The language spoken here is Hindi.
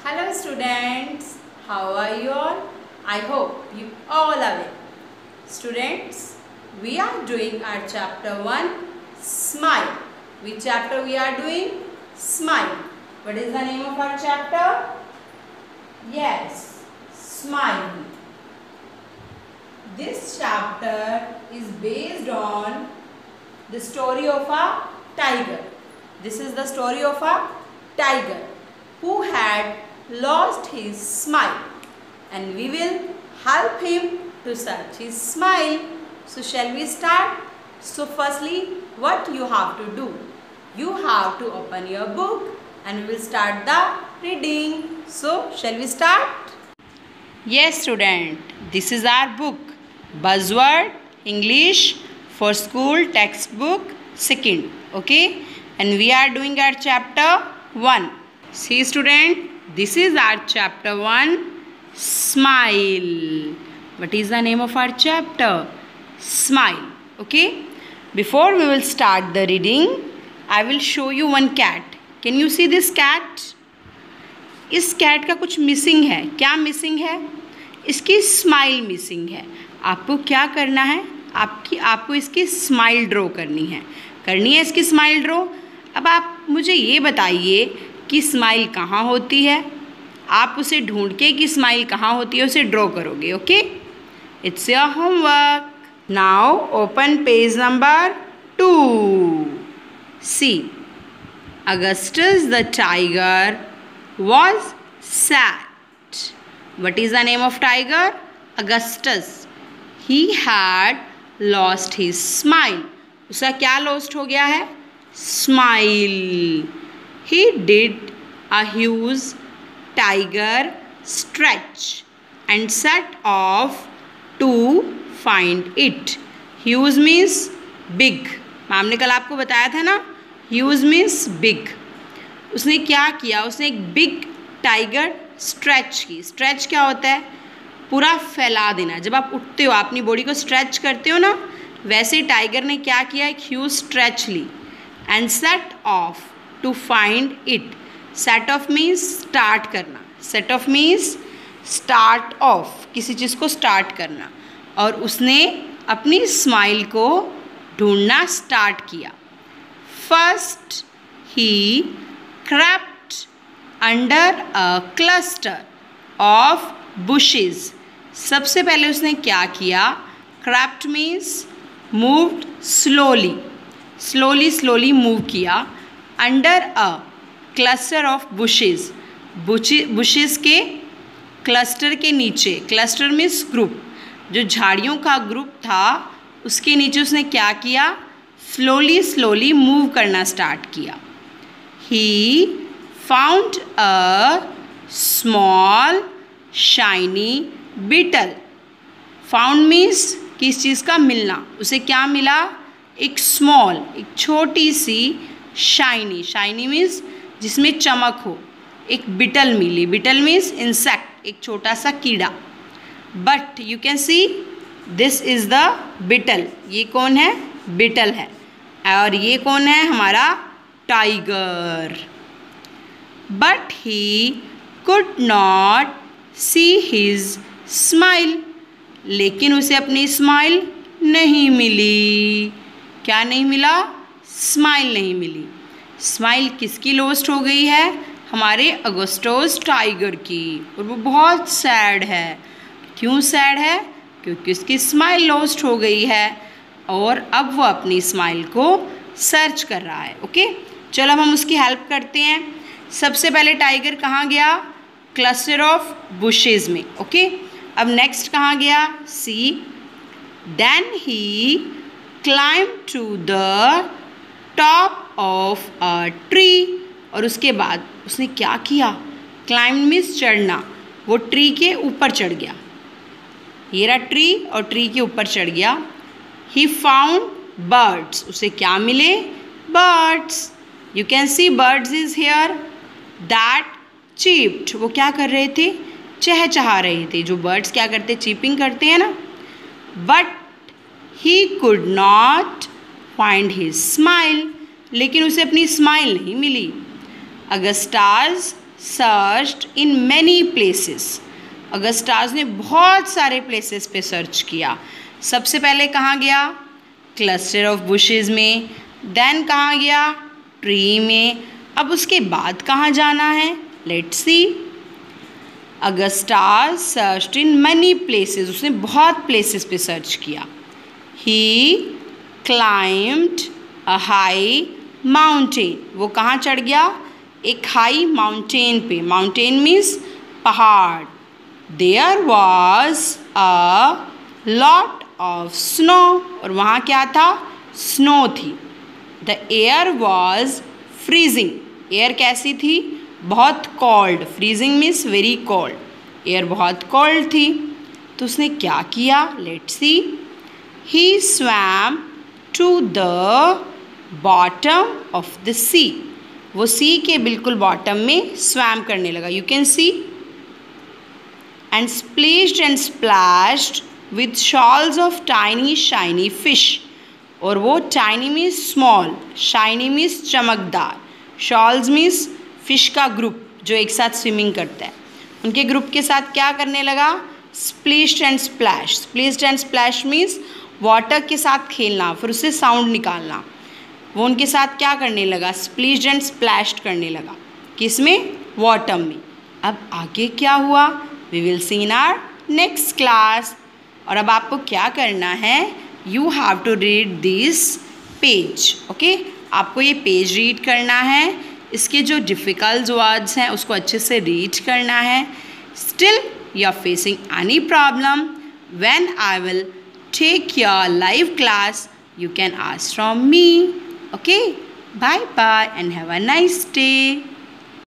Hello students, how are you all? I hope you all are well. Students, we are doing our chapter 1, Smile. Which chapter we are doing? Smile. What is the name of our chapter? Yes, Smile. This chapter is based on the story of a tiger. This is the story of a tiger who had lost his smile, and we will help him to search his smile. So shall we start? So firstly, what you have to do? You have to open your book and we will start the reading. So shall we start? Yes student, this is our book, Buzzword English for School Textbook 2nd. Okay, and we are doing our chapter 1. See student, this is our chapter 1, Smile. What is the name of our chapter? Smile. Okay, before we will start the reading, I will show you one cat. Can you see this cat? इस कैट का कुछ मिसिंग है. क्या मिसिंग है? इसकी स्माइल मिसिंग है. आपको क्या करना है? आपको इसकी स्माइल ड्रॉ करनी है. इसकी स्माइल ड्रॉ. अब आप मुझे ये बताइए कि स्माइल कहाँ होती है. आप उसे ढूंढ के कि स्माइल कहाँ होती है उसे ड्रॉ करोगे. Okay, it's your homework. Now open page number 2. See, Augustus the tiger was sad. What is the name of tiger? Augustus. He had lost his smile. उसका क्या लॉस्ट हो गया है? Smile. He did a huge tiger stretch and set off to find it. Huge means big. Ma'am ने कल आपको बताया था ना, ह्यूज मीन्स बिग. उसने क्या किया? उसने एक बिग टाइगर स्ट्रेच की. स्ट्रेच क्या होता है? पूरा फैला देना. जब आप उठते हो, अपनी बॉडी को स्ट्रेच करते हो ना, वैसे टाइगर ने क्या किया? एक ह्यूज स्ट्रेच ली. And set off to find it. Set off means start करना. Set off means start of, किसी चीज़ को स्टार्ट करना. और उसने अपनी स्माइल को ढूंढना स्टार्ट किया. First, he crept under a cluster of bushes. सबसे पहले उसने क्या किया? Crept means moved slowly. Slowly move किया. Under a cluster of bushes. Bushes के cluster के नीचे. Cluster means group. जो झाड़ियों का ग्रुप था उसके नीचे उसने क्या किया? स्लोली मूव करना स्टार्ट किया. He found a small shiny beetle. Found means किस चीज़ का मिलना. उसे क्या मिला? एक स्मॉल, एक छोटी सी शाइनी मीन्स जिसमें चमक हो, एक बीटल मिली. बीटल मीन्स इंसेक्ट, एक छोटा सा कीड़ा. But you can see this is the beetle. ये कौन है? बीटल है. और ये कौन है? हमारा tiger. But he could not see his smile. लेकिन उसे अपनी स्माइल नहीं मिली. क्या नहीं मिला? स्माइल नहीं मिली. स्माइल किसकी लॉस्ट हो गई है? हमारे अगस्टस टाइगर की. और वो बहुत सैड है. क्यों सैड है? क्योंकि उसकी स्माइल लॉस्ट हो गई है और अब वो अपनी स्माइल को सर्च कर रहा है. ओके, चलो अब हम उसकी हेल्प करते हैं. सबसे पहले टाइगर कहाँ गया? क्लस्टर ऑफ बुशेस में. ओके, अब नेक्स्ट कहाँ गया? See. Then he climb to the top of a tree. और उसके बाद उसने क्या किया? क्लाइंब मीन्स चढ़ना. वो ट्री के ऊपर चढ़ गया. ये रहा ट्री और ट्री के ऊपर चढ़ गया. He found birds. उसे क्या मिले? Birds. You can see birds is here. That cheeped. वो क्या कर रहे थे? चहचहा रहे थे. जो birds क्या करते? चीपिंग करते हैं ना. But he could not find his smile. लेकिन उसे अपनी स्माइल नहीं मिली. Augustus searched in many places. Augustus ने बहुत सारे प्लेसेस पे सर्च किया। सबसे पहले कहाँ गया? क्लस्टर ऑफ बुशेस में। देन कहाँ गया? ट्री में। अब उसके बाद कहाँ जाना है? Let's see. Augustus searched in many places, उसने बहुत प्लेसेस पे सर्च किया। He climbed a high mountain, वो कहाँ चढ़ गया? एक हाई माउंटेन पे। माउंटेन मीन्स पहाड़। There was a lot of snow, और वहाँ क्या था? स्नो थी। The air was freezing, air कैसी थी? बहुत cold. Freezing means very cold. Air बहुत कोल्ड थी। तो उसने क्या किया? Let's see. He swum to the bottom of the sea, वो सी के बिल्कुल बॉटम में स्वैम करने लगा। You can see. And splished and splashed with shoals of tiny shiny fish, और वो tiny means small, shiny means चमकदार, शॉल्स मीन्स फिश का ग्रुप जो एक साथ स्विमिंग करता है, उनके ग्रुप के साथ क्या करने लगा? Splished and splash. Splished and splash means water के साथ खेलना, फिर उससे साउंड निकालना। वो उनके साथ क्या करने लगा? स्प्लिश्ड एंड स्प्लैश्ड करने लगा। किसमें? वाटर में। अब आगे क्या हुआ? We will see in our next class. और अब आपको क्या करना है? You have to read this page. Okay, आपको ये पेज रीड करना है। इसके जो डिफ़िकल्ट वर्ड्स हैं उसको अच्छे से रीड करना है। Still you are facing any problem, when I will take your live class, you can ask from me. Okay, bye bye and have a nice day.